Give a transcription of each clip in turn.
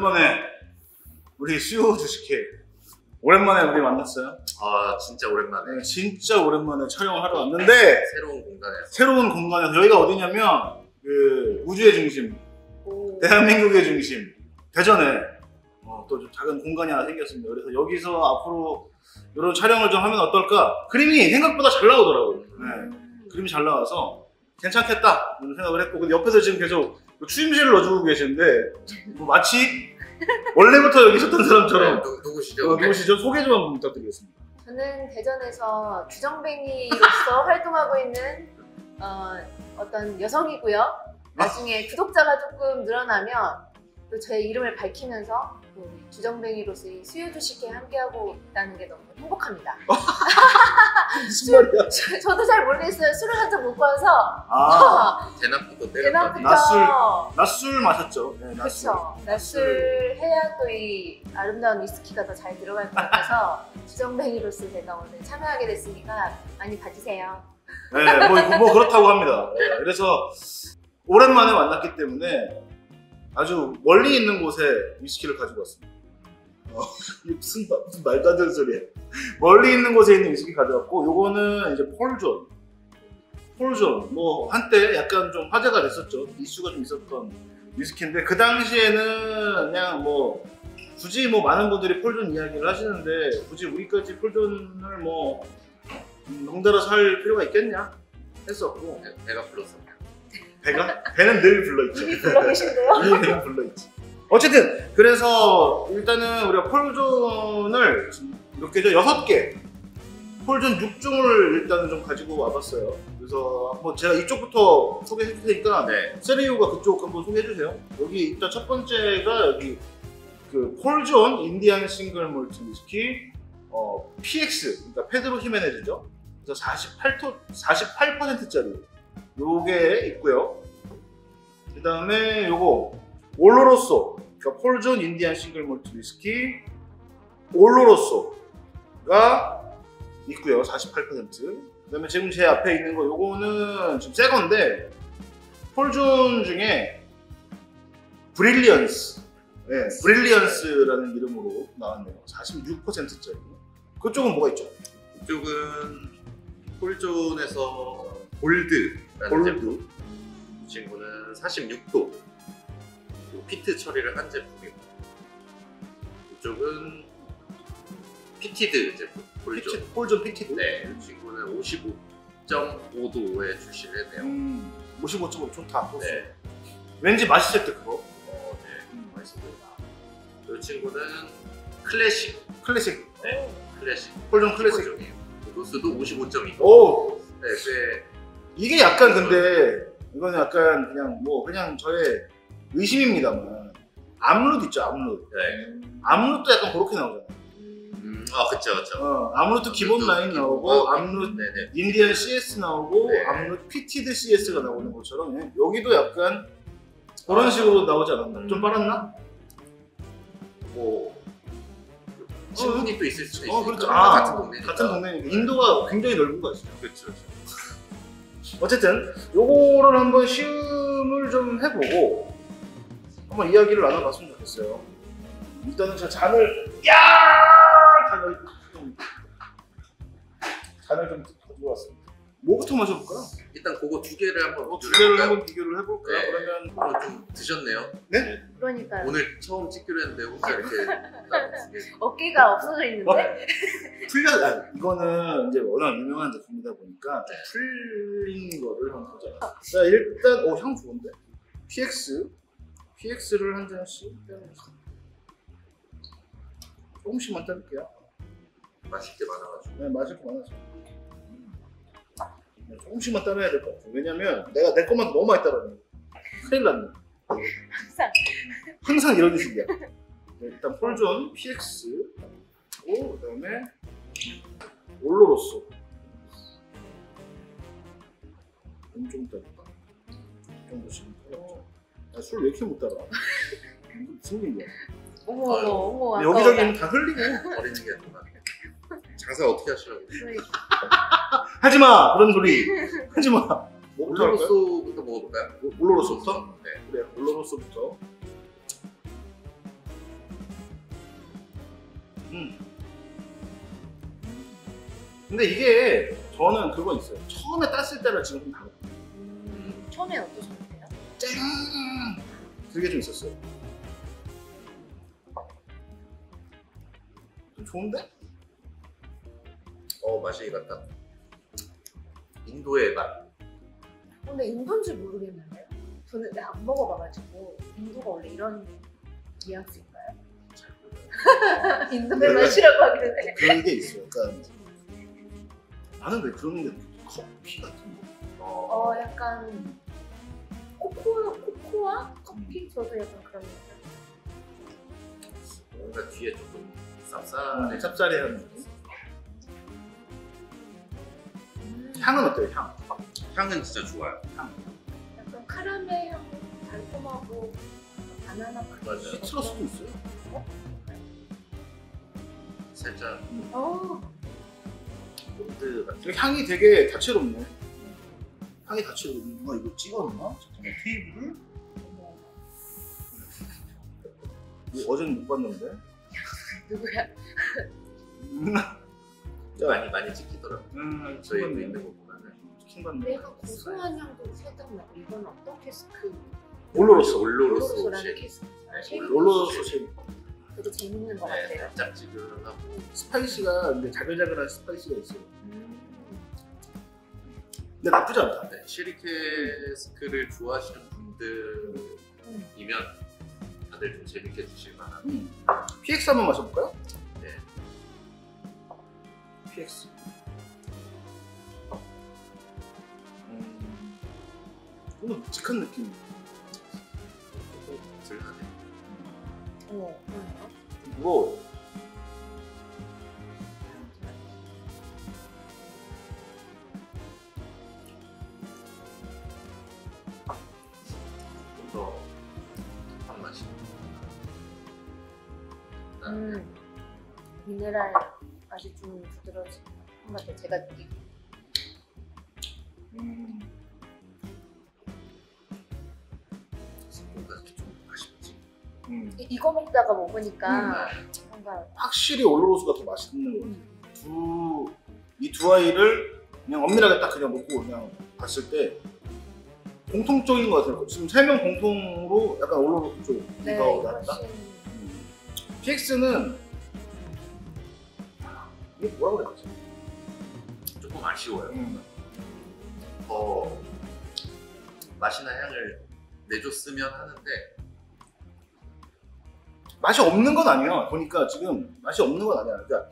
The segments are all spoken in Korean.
오랜만에 우리 수요 주식회 오랜만에 우리 만났어요. 아 진짜 오랜만에. 네, 진짜 오랜만에 촬영을 하러 왔는데 새로운 공간에서 여기가 어디냐면 그 우주의 중심, 대한민국의 중심, 대전에 또 좀 작은 공간이 하나 생겼습니다. 그래서 여기서 앞으로 이런 촬영을 좀 하면 어떨까? 그림이 생각보다 잘 나오더라고요. 네, 그림이 잘 나와서 괜찮겠다 이런 생각을 했고, 근데 옆에서 지금 계속 추임새를 넣어주고 계시는데 뭐 마치 원래부터 여기 있었던 사람처럼. 네, 누구시죠? 누구시죠? 소개 좀 한번 부탁드리겠습니다. 저는 대전에서 주정뱅이로서 활동하고 있는 어떤 여성이고요. 나중에 구독자가 조금 늘어나면 또 제 이름을 밝히면서 주정뱅이로서의 수요 주식회 함께하고 있다는 게 너무 행복합니다. 무슨 말이야? 저도 잘 모르겠어요. 술을 한 잔 못 봐서. 대낮부터 낮술 마셨죠? 네, 그렇죠. 낮술 해야 또 이 아름다운 위스키가 더 잘 들어갈 것 같아서 주정뱅이로서 제가 오늘 참여하게 됐으니까 많이 봐주세요. 네, 뭐 그렇다고 합니다. 네, 그래서 오랜만에 만났기 때문에 아주 멀리 있는 곳에 위스키를 가지고 왔습니다. 무슨 말도 안 되는 소리야. 멀리 있는 곳에 있는 위스키 가져왔고, 요거는 이제 폴존 뭐 한때 약간 좀 화제가 됐었죠. 이슈가 좀 있었던 위스키인데, 그 당시에는 그냥 뭐 굳이 뭐 많은 분들이 폴존 이야기를 하시는데 굳이 우리까지 폴존을 뭐 덩달아서 할 필요가 있겠냐 했었고. 배가 불렀습니다. 배는 늘 불러있죠. 이미 불러 계신데요? 이미 배는 불러있지. 어쨌든 그래서 일단은 우리가 폴존을 몇 개죠? 6개 폴존 6종을 일단은 좀 가지고 와봤어요. 그래서 한번 제가 이쪽부터 소개해 줄 테니까 네. 세리우가 그쪽 한번 소개해 주세요. 여기 일단 첫 번째가 여기 그 폴존 인디안 싱글 몰트 위스키 PX, 그러니까 페드로 히메네즈죠. 그래서 48%짜리 요게 있고요. 그 다음에 요거 올로로소, 그러니까 폴존 인디안 싱글 몰트 위스키 올로로소가 있고요. 48%. 그 다음에 지금 제 앞에 있는 거 요거는 지금 새 건데 폴존 중에 브릴리언스, 네, 브릴리언스라는 이름으로 나왔네요. 46%짜리. 그쪽은 뭐가 있죠? 이쪽은 폴존에서 골드라는 제품. 이 친구는 46도 피트 처리를 한 제품이고, 이쪽은 피티드 제품. 폴존 피티드? 네, 이 친구는 55.5도에 출시를 했네요. 55.5 좋다. 네. 왠지 맛있을 듯 그거. 네, 맛있어 보인다. 이 친구는 클래식. 네, 클래식. 폴존 클래식. 도수도 55.2도. 오. 네, 꽤. 이게 약간 근데 이거는 약간 그냥 저의 의심입니다만 암룻 있죠, 암룻. 네. 암룻도 약간 그렇게 나오잖아요. 그쵸. 암룻도 기본 라인 나오고, 암룻 네네. 인디언 CS 나오고, 네. 암룻 피티드 CS가 나오는 것처럼 여기도 약간 그런 식으로 나오지 않았나? 좀 빨았나? 뭐 신분이 또 있을 수도 있으니까. 그렇죠. 같은 동네니까. 같은 동네니까. 인도가 굉장히 넓은 거 아시죠? 그렇죠. 어쨌든 요거를 한번 시음을 좀 해보고 한번 이야기를 나눠봤으면 좋겠어요. 일단은 제가 잔을 좀 가지고 왔습니다. 뭐부터 마셔볼까요? 일단 그거 두 개를 한번 두 개를 한번 비교를 해볼까요? 네. 그러면 좀 드셨네요. 네? 그러니까요. 오늘 처음 찍기로 했는데 혼자 이렇게 어깨가 없어져 있는데? 이거는 이제 워낙 유명한 제품이다 보니까 좀 풀린 거를 한번 보자. 자, 일단 향 좋은데? PX를 한 잔씩 조금씩만 따를게요. 맛있게 많아가지고. 네, 맛있게 많아서 조금씩만 따라야 될 것 같아요. 왜냐면 내가 내 것만 너무 많이 따라하는 큰일 났네. 항상 이런 식이야. 네, 일단 폴존 PX 그 다음에 올로로소 좀 따를까? 이 정도씩 따라줘. 술 왜 이렇게 못 따라? 무슨 일이야? 어머 여기저기 다 흘리고 버리는 게 아니라 장사 어떻게 하시려고? 하지마! 그런 소리 하지마. 올로로소부터 먹어볼까요? 올로로소부터? 네. 그래, 올로로소부터. 근데 이게 저는 그거 있어요. 처음에 땄을 때랑 지금 좀 달라요. 처음엔 어떠셨나요? 쨍! 그게 좀 있었어요. 좀 좋은데? 맛이 같다. 인도의 맛. 근데 인도인지 모르겠는데요. 저는 내가 안 먹어봐가지고 인도가 원래 이런 뉘앙스인가요? 인도의 맛이라고 하길래. 그런 게 있어요. 약간 나는 왜 그런 게 커피 같은 거. 약간 코코아 커피? 저도 약간 그런 거. 뭔가 뒤에 조금 쌉싸해. 짭짤해하는 느낌. 향은 어때요? 향? 향은 진짜 좋아요. 약간 카라멜 향, 달콤하고 바나나 크림. 맞아요. 시트러스도 있어요. 살짝 근데 같은 향이 되게 다채롭네. 향이 다채롭네. 누가 이거 찍어놨나? 잠깐만 테이블을? 이거 어제는 못 봤는데. 누구야? 많이 찍히더라고요. 저희도 있는 거 보면은 킹받네. 내가 고소한 향도 살짝 나고 이건 어떤 캐스크? 올로로스. 올로로스라는 쉐리. 캐스크. 올로로스 쉐리. 되게 재밌는 것 네, 같아요. 살짝 지근하고 스파이시가 근데 자글자글한 스파이시가 있어요. 근데 나쁘지 않다. 네, 쉐리캐스크를 좋아하시는 분들이면 다들 좀 재밌게 드실 만한. PX 한번 마셔볼까요? 네. PX. 너무 묵직한 느낌. 들하네. 그러네요. 무거워요. 좀더 한 맛이. 미네랄 맛이 좀 부드러워진 것 같아요. 제가 느끼기. 뭔가 좀 아쉽지. 이거 먹다가 먹으니까 뭔가 확실히 올로로스가 더 맛있는 것 같아요. 이 두 아이를 그냥 엄밀하게 딱 그냥 먹고 그냥 봤을 때 공통적인 것 같아요. 지금 3명 공통으로 약간 올로로스 쪽이 더 낫다. PX는 이게 뭐라고 해야 되지? 조금 아쉬워요. 더 맛이나 향을 내줬으면 하는데 맛이 없는 건 아니에요. 보니까 지금 맛이 없는 건 아니야. 그러니까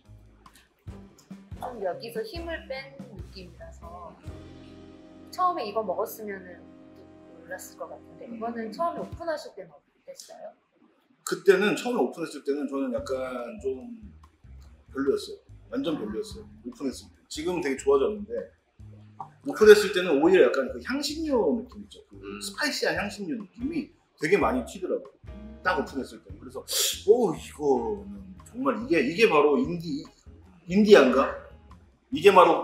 좀 여기서 힘을 뺀 느낌이라서 처음에 이거 먹었으면은 놀랐을 것 같은데 이거는 처음에 오픈하실 때는 어땠어요? 그때는 처음에 오픈했을 때는 저는 약간 좀 별로였어요. 완전 별로였어요. 오픈했을 때. 지금 되게 좋아졌는데 오픈했을 때는 오히려 약간 그 향신료 느낌 있죠. 그 스파이시한 향신료 느낌이 되게 많이 튀더라고요. 딱 오픈했을 때. 그래서 이거는 정말 이게 바로 인디안가? 이게 바로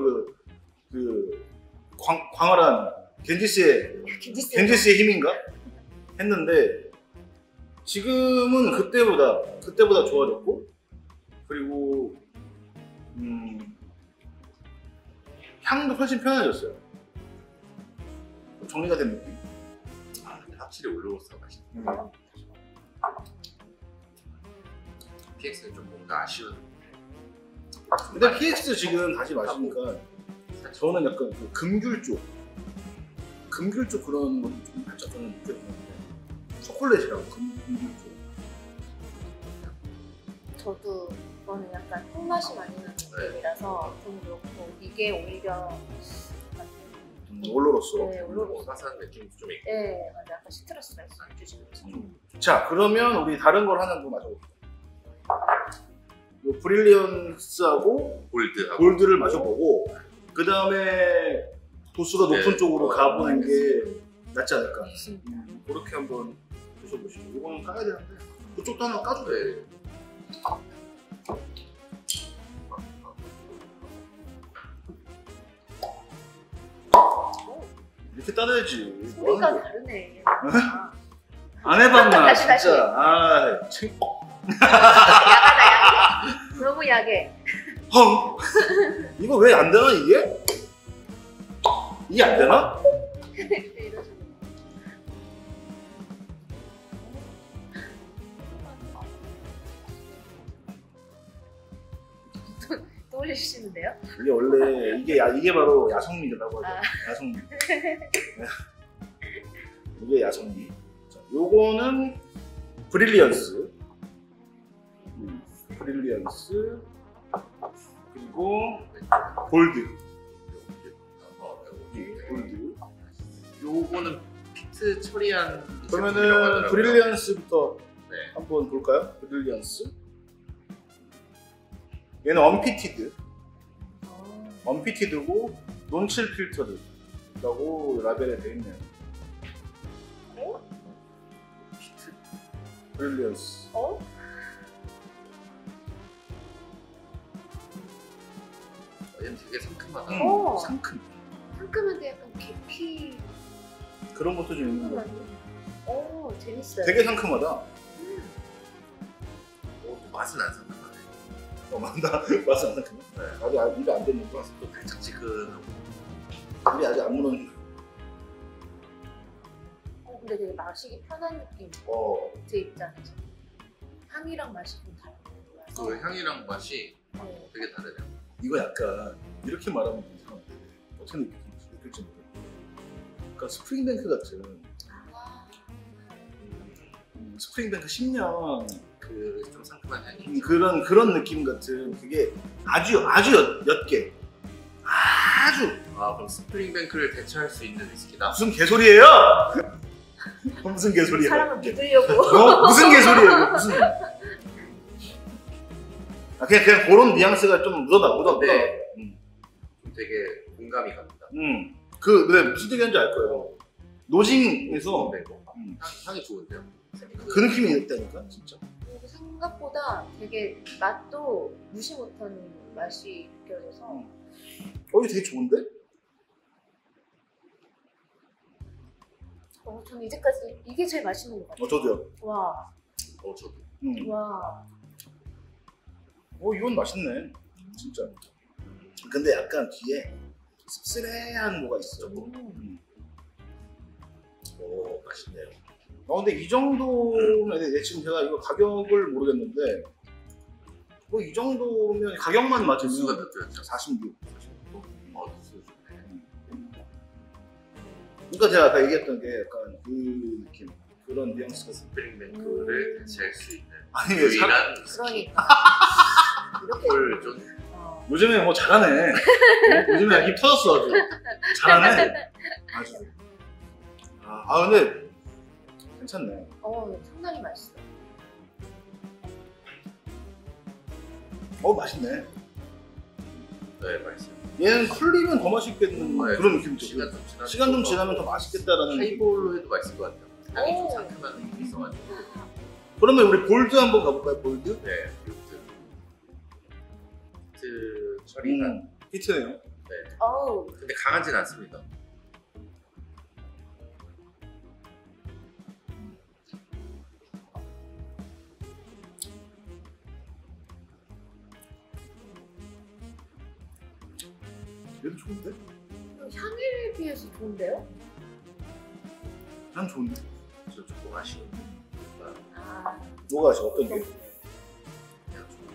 그 광활한 겐지스의 힘인가? 했는데 지금은 그때보다 좋아졌고 그리고 향도 훨씬 편해졌어요. 정리가 된 느낌. 근데 확실히 올로로스가 맛있네. PX는 좀 뭔가 아쉬운. 근데 PX 지금 다시 마시니까 저는 약간 그 금귤 쪽 그런 것도 좀 살짝 저는 느껴지는데 초콜릿이라고 금귤 쪽. 저도 이거는 약간 흙맛이 많이 나는 느낌이라서 좀 그렇고 이게 오히려 올로로스. 네, 올로로스. 화사한 느낌도 좀 있고. 네, 맞아. 약간 스트레스 안 주시면서 자, 그러면 우리 다른 걸 하나 더 마셔볼게요. 요 브릴리언스하고 골드를 마셔보고 그 다음에 도수가 높은 쪽으로 가보는 게 낫지 않을까. 그렇게 한번 드셔보시죠. 이거는 까야 되는데 그쪽도 하나 까줘야 돼. 이렇게 따내야지. 소리가 다르네. 안 해봤나 다시. 진짜. 아, 야가다. 상이하게. 헝! 이거 왜 안 되나 이게? 이게 안 되나? 이러시는 또 올리시는데요? 이게 원래 이게 바로 야성미라고 하죠. 아. 야성미. 이게 야성미. 자, 요거는 브릴리언스. 브릴리언스. 그리고 골드. 골드. 요거는 피트 처리한 제품이라고 그러면은 하더라고요. 브릴리언스부터 네. 한번 볼까요? 브릴리언스. 얘는 언피티드. 언피티드고 논칠 필터드라고 라벨에 되어 있네요. 피트. 브릴리언스. 어? 얘는 되게 상큼하다. 오. 상큼. 상큼한데 약간 계피. 그런 것도 좀 있는 거. 오, 재밌어요. 되게 상큼하다. 오, 맛은 안 상큼하네. 맞나? 맛은 안 상큼해? 네. 아직 입에 안 됐는 거. 또 달짝지근하고. 입이 아직 안 무너진 근데 되게 마시기 편한 느낌. 거. 제 입장에서. 향이랑 맛이 좀 다른 거라서. 그 향이랑 맛이 네. 되게 다르네요. 이거 약간 이렇게 말하면 괜찮은데 어떻게 느낄지 모르겠어요. 약간 스프링뱅크 같은 아, 스프링뱅크 10년 그 좀 상큼한 향이. 그런 느낌 같은 그게 아주 옅게 아주 아, 그럼 스프링뱅크를 대체할 수 있는 위스키다. 무슨 개소리예요? 무슨 개소리예요? 사람을 믿으려고. 무슨 개소리예요? 무슨 그냥 그런 뉘앙스가 좀 묻어나. 네. 좀 되게 공감이 갑니다. 근데 무슨 얘기하는지 알 거예요. 노징에서 향이 좋은데요? 그 느낌이 있다니까 진짜. 그리고 생각보다 되게 맛도 무시 못하는 맛이 느껴져서 이거 되게 좋은데? 저는 이제까지 이게 제일 맛있는 것 같아요. 저도요. 와, 저도. 와. 이건 맛있네. 진짜. 근데 약간 뒤에 씁쓸해한 뭐가 있어. 조금. 오, 맛있네요. 근데 이 정도면 지금 제가 이거 가격을 모르겠는데 이 정도면 가격만 도수가 맞으면 몇 도였죠? 46. 도수 좋네. 그러니까 제가 아까 얘기했던 게 약간 그 느낌, 그런 뉘앙스가 스프링뱅크를 대체할 수 있는 아니 유일한 위스키. 그러니까 이렇게 를 좀 요즘에 뭐 잘하네. 요즘에 입 터졌어 아주. 잘하네. 아주. 근데 괜찮네. 상당히 맛있어요. 맛있네. 네, 맛있어요. 얘는 쿨리면 더 맛있겠는 그런 느낌이죠. 시간 좀 지나면 더 맛있겠다라는 느낌. 하이볼로 해도 맛있을 것 같아요. 향이 좀 오. 상큼한 느낌이 있어가지고. 그러면 우리 볼드 한번 가볼까요? 볼드? 네, 피트 처리가. 히트네요. 네. 어우, 근데 강하진 않습니다. 얘도 좋은데? 향에 비해서 좋은데요? 난 좋은데? 저 조금 아쉬운. 아, 뭐가 아쉬워? 어떤 게? 그냥 좀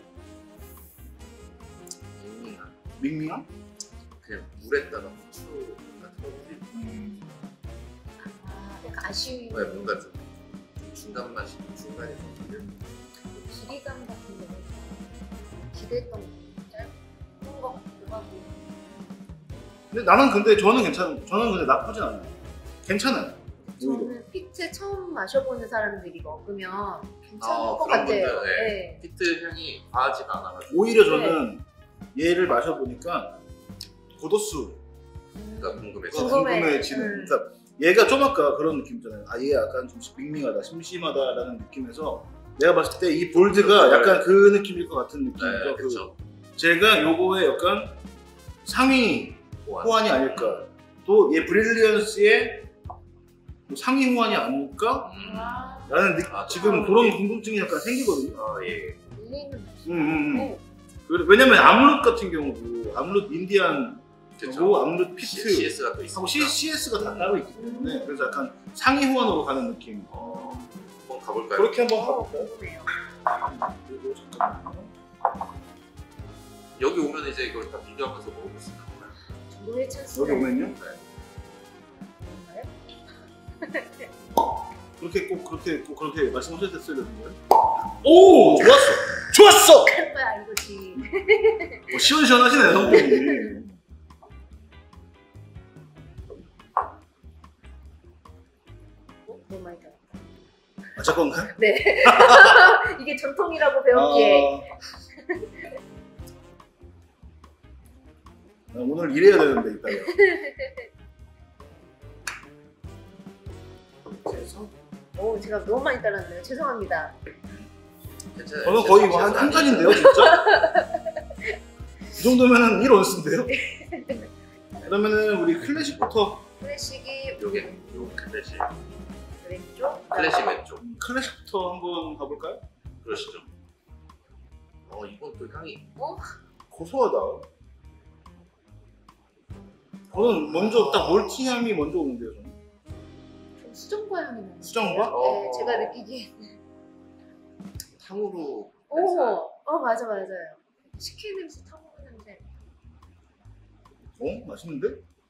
밍밍한. 밍밍한? 그냥 물에다가 후추 같은 거 뿌리는. 약간 아쉬운 네, 뭔가 좀 중간 맛이 중간에 있는. 길이감 같은 거는 기대했던 것 같기도 하고. 근데 저는 근데 나쁘진 않아요. 괜찮아요. 오히려. 저는 피트 처음 마셔보는 사람들이 먹으면 괜찮을 것 그런 같아요. 분들, 네. 네. 피트 향이 과하지가 않아가지고. 오히려 저는 얘를 마셔보니까 고도수 그러니까 궁금해서. 궁금해지는. 그러니까 얘가 좀 아까 그런 느낌이잖아요. 얘 약간 좀 밍밍하다, 심심하다라는 느낌에서 내가 봤을 때 이 볼드가 약간 그 느낌일 것 같은 느낌이죠. 네, 그렇죠. 제가 요거에 약간 상위 호환이 아닐까. 또 얘 브릴리언스의 상위 호환이 아닐까? 라는 지금 그런 궁금증이 약간 생기거든요. 예. 밀리는 맛이. 왜냐면 암룻 같은 경우도 암룻 인디안 그쵸. 그리고 암룻 피트 CS가 또 하고 있으니까. CS가 다 따로 있기 때문에 그래서 약간 상위 호환으로 가는 느낌. 한번 가볼까요? 그렇게 한번 가볼까요? 궁금해요. 그리고 잠깐만요. 여기 오면 이제 이걸 다 비교하면서 먹을 수 있는 거예요. 노예 찬스. 여기 오면요? 네. 뭔가요? 그렇게 말씀하셨어야 되는 거예요? 오, 좋았어. 큰 거야 이거지. 시원시원하시네요, 성분이. 너무 많이 들었다. 아, 잠깐만요. 네. 이게 전통이라고 배웠기에. 오늘 일해야 되는데 이따가. 그래서 오, 제가 너무 많이 따랐네요. 죄송합니다. 괜찮아요. 저는 거의 뭐 한 잔인데요, 진짜? 이 정도면은 1온스인데요? 그러면은 우리 클래식부터 클래식이 요게 요 클래식 왼쪽. 클래식 왼쪽 클래식부터 한번 가볼까요? 그러시죠. 이건 또 향이 고소하다. 저는 먼저 딱 몰티 향이 먼저 오는데요, 저는. 좀 수정과 향이 나요. 수정과? 네, 제가 느끼기에. 탕후루 오, 맞아요. 식혜 냄새, 탕후루 냄새. 맛있는데?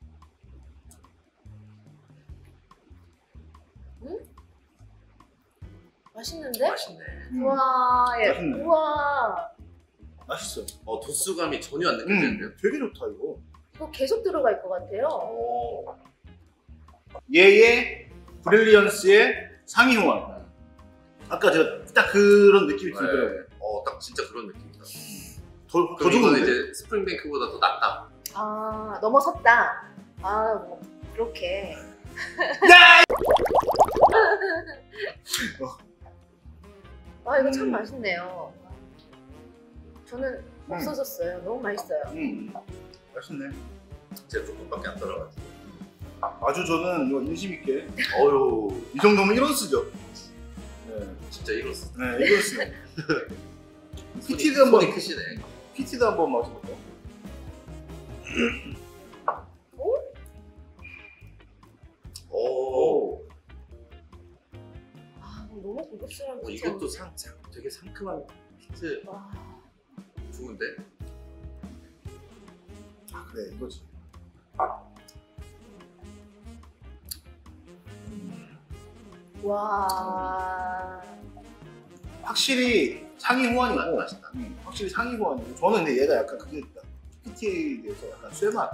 맛있는데? 맛있네. 우와, 예. 맛있네. 우와. 맛있어. 도수감이 전혀 안 느껴지는데요? 되게 좋다, 이거. 이거 계속 들어갈 것 같아요. 얘의 브릴리언스의 상위 호환. 아까 제가 딱 그런 느낌이 들더라고요. 딱 진짜 그런 느낌이다. 더 그럼 이거는 좋은데? 이제 스프링뱅크보다 더 낫다. 아, 넘어섰다. 아, 뭐, 그렇게. 아, 이거 참 맛있네요. 저는 없어졌어요. 너무 맛있어요. 맛있네. 제가 조금밖에 안 따라가지고. 아주 저는 이거 인심 있게 어휴, 이 정도면 1온스죠. 네, 진짜 이렇어. 네 1온스. PTD 한번 손이 크시네. PTD 한번 마셔볼까요? 오. 아, 너무 고급스러운 이것도 되게 상큼한 피트 와, 좋은데? 그래 이거지. 와. 확실히 상위 호환이고 맛있다. 확실히 상위 호환이고 저는 근데 얘가 약간 그게 있다. PTA에 대해서 약간 쇠맛.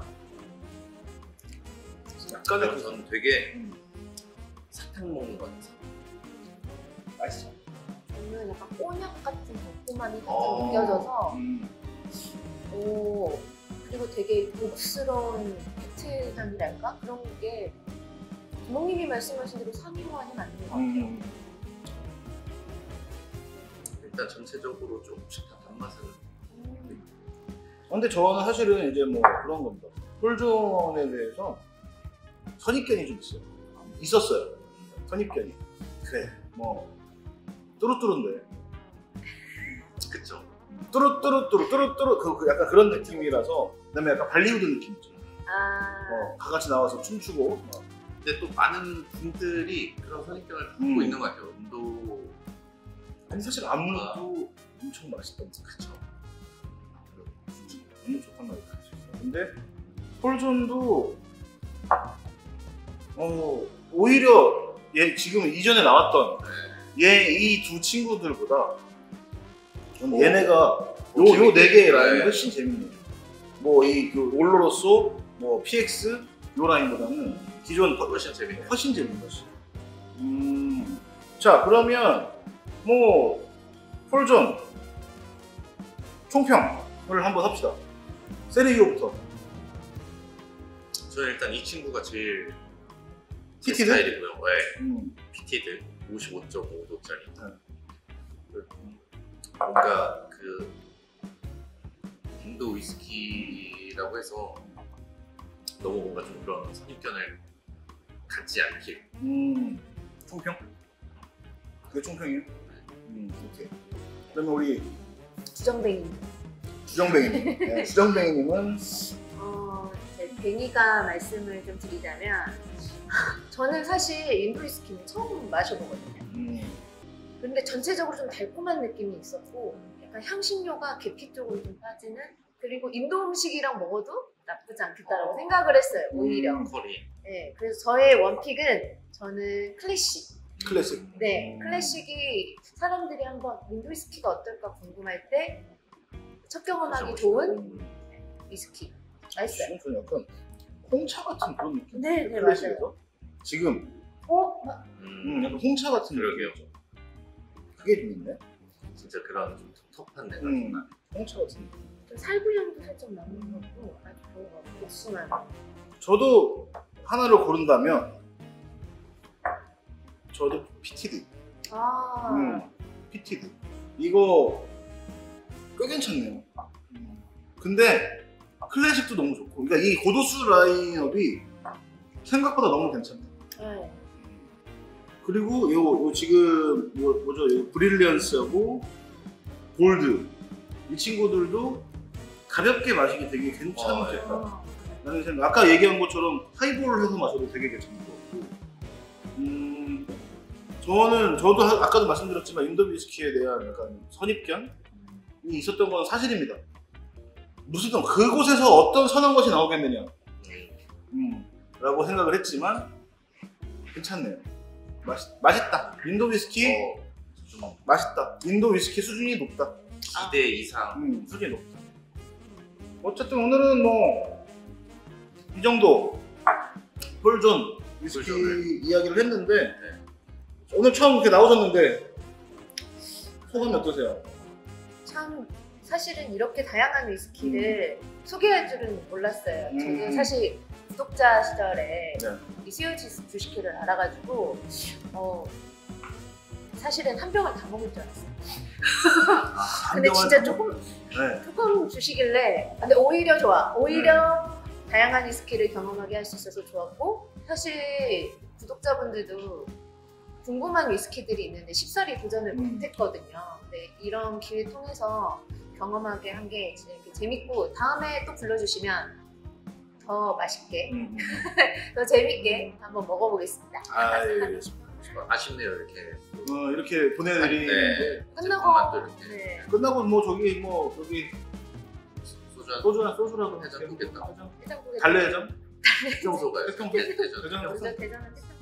약간의 그 저는 되게 사탕 먹는 것 같아요. 맛있어. 저는 약간 꼬냑 같은 달콤함이 살짝 어. 느껴져서 오, 그리고 되게 고급스러운 피트 향이랄까? 그런 게 부모님이 말씀하신 대로 상위 호환이 맞는 것 같아요. 일단 전체적으로 조금씩 다 단맛은 근데 저는 사실은 이제 뭐 그런 겁니다. 폴존에 대해서 선입견이 좀 있었어요. 선입견이. 그래, 뭐 뚜루뚜루인데. 그쵸. 뚜루뚜루 그 약간 그런 느낌이라서 그다음에 약간 발리우드 느낌 있죠. 아, 다 같이 나와서 춤추고. 근데 또 많은 분들이 그런 선입견을 갖고 있는 것 같아요. 인도 아니 사실 암루도 엄청 맛있던 거 그쵸. 너무 좋단 말이야. 근데 폴존도 오히려 얘 지금 이전에 나왔던 얘 이 두 친구들보다 저는 얘네가 요 네 개의 라인이 훨씬 재밌네요. 뭐 이 그 올로로소, 뭐 PX 요 라인보다는 기존 훨씬 재밌네요. 훨씬 재밌는 거지. 자 그러면 뭐 폴존 총평을 한번 합시다. 세리기오부터. 저는 일단 이 친구가 제일 제 PT드? 스타일이고요. 네. PT드 55.5도짜리. 뭔가 그 인도 위스키라고 해서 너무 뭔가 좀 그런 선입견을 갖지 않길. 총평? 그게 총평이에요? 오케이. 그러면 우리 주정뱅이. 주정뱅이님. 네, 주정뱅이님은 제 뱅이가 말씀을 좀 드리자면 저는 사실 인도 위스키는 처음 마셔보거든요. 근데 전체적으로 좀 달콤한 느낌이 있었고 약간 향신료가 계피 쪽으로 좀 빠지는 그리고 인도 음식이랑 먹어도 나쁘지 않겠다라고 생각을 했어요. 오히려. 커리. 네, 그래서 저의 원픽은 저는 클래식. 클래식. 네, 클래식이 사람들이 한번 인도 위스키가 어떨까 궁금할 때 첫 경험하기 좋은 위스키. 맛있어요. 저는 약간 홍차 같은 그런 느낌. 네, 네, 클래식에서 지금 약간 홍차 같은 그러게요. 느낌이죠. 그게 좀 있네. 진짜 그런 좀 텁텁한 데가 홍차 같은 느낌. 좀 살구향도 살짝 나는 것 같고 아주 좋은 것 같고 복숭아. 저도 하나를 고른다면 저도 피티드. 피티드. 이거 꽤 괜찮네요. 근데 클래식도 너무 좋고, 그러니까 이 고도수 라인업이 생각보다 너무 괜찮다. 네. 그리고 요 지금 뭐죠? 요 브릴리언스하고 골드 이 친구들도 가볍게 마시기 되게 괜찮겠다. 라는 생각. 아까 얘기한 것처럼 하이볼을 해서 마셔도 되게 괜찮은 것 같고. 저도 아까도 말씀드렸지만 인도 위스키에 대한 약간 선입견이 있었던 건 사실입니다. 무슨 그곳에서 어떤 선한 것이 나오겠느냐 라고 생각을 했지만 괜찮네요. 맛있다. 인도 위스키 좀 맛있다. 인도 위스키 수준이 높다. 기대 이상. 수준이 높다. 어쨌든 오늘은 뭐 이 정도 폴존 위스키 이야기를 했는데 오늘 처음 이렇게 나오셨는데 소감이 어떠세요? 참 사실은 이렇게 다양한 위스키를 소개할 줄은 몰랐어요. 저도 사실 구독자 시절에 이 COG 주식회를 알아가지고 사실은 한 병을 다 먹을 줄 알았어요. 근데 진짜 조금 주시길래 근데 오히려 좋아. 오히려 다양한 위스키를 경험하게 할 수 있어서 좋았고 사실 구독자분들도 궁금한 위스키들이 있는데 쉽사리 도전을 못했거든요. 근데 이런 기회 통해서 경험하게 한 게 이렇게 재밌고 다음에 또 불러주시면 더 맛있게 더 재밌게 한번 먹어보겠습니다. 아쉽네요 이렇게. 이렇게 보내드리는데 끝나고 뭐 저기 소주라고 해장 끊겠다. 달래 해장? 평소가요. 대전 대전은